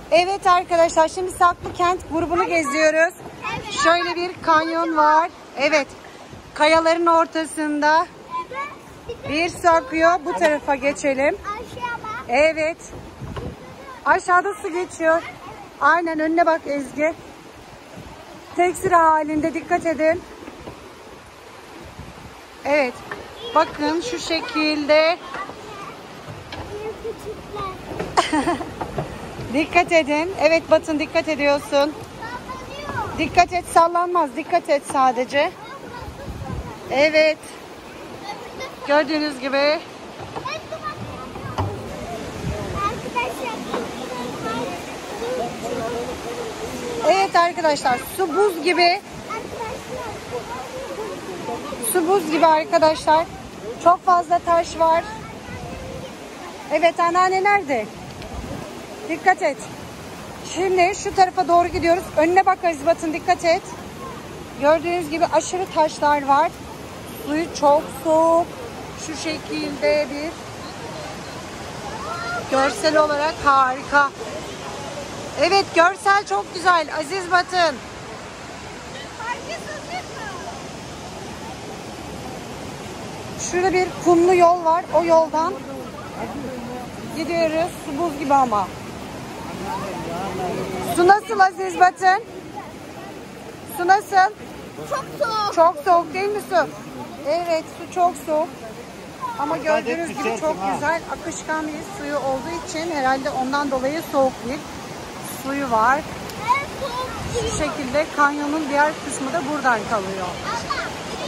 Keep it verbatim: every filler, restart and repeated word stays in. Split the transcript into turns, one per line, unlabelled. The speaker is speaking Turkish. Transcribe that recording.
Evet arkadaşlar, şimdi Saklıkent grubunu geziyoruz. Şöyle bir kanyon var. Evet. Kayaların ortasında bir su akıyor. Bu tarafa geçelim. Evet. Aşağıda su geçiyor. Aynen, önüne bak Ezgi. Tek sıra halinde, dikkat edin. Evet. Bakın şu şekilde. Dikkat edin. Evet Batın, dikkat ediyorsun. Dikkat et, sallanmaz. Dikkat et sadece. Evet. Gördüğünüz gibi. Evet arkadaşlar, su buz gibi. Su buz gibi arkadaşlar. Çok fazla taş var. Evet, anneanne nerede? Dikkat et. Şimdi şu tarafa doğru gidiyoruz. Önüne bak Azizbat'ın, dikkat et. Gördüğünüz gibi aşırı taşlar var. Suyu çok soğuk. Şu şekilde bir görsel olarak harika. Evet, görsel çok güzel Azizbat'ın. Şurada bir kumlu yol var. O yoldan gidiyoruz. Su buz gibi ama. Su nasıl Azizbat'ın? Su nasıl?
Çok soğuk.
Çok soğuk değil mi su? Evet, su çok soğuk. Ama gördüğünüz gibi çok güzel akışkan bir suyu olduğu için herhalde ondan dolayı soğuk bir suyu var. Şu şekilde kanyonun diğer kısmı da buradan kalıyor.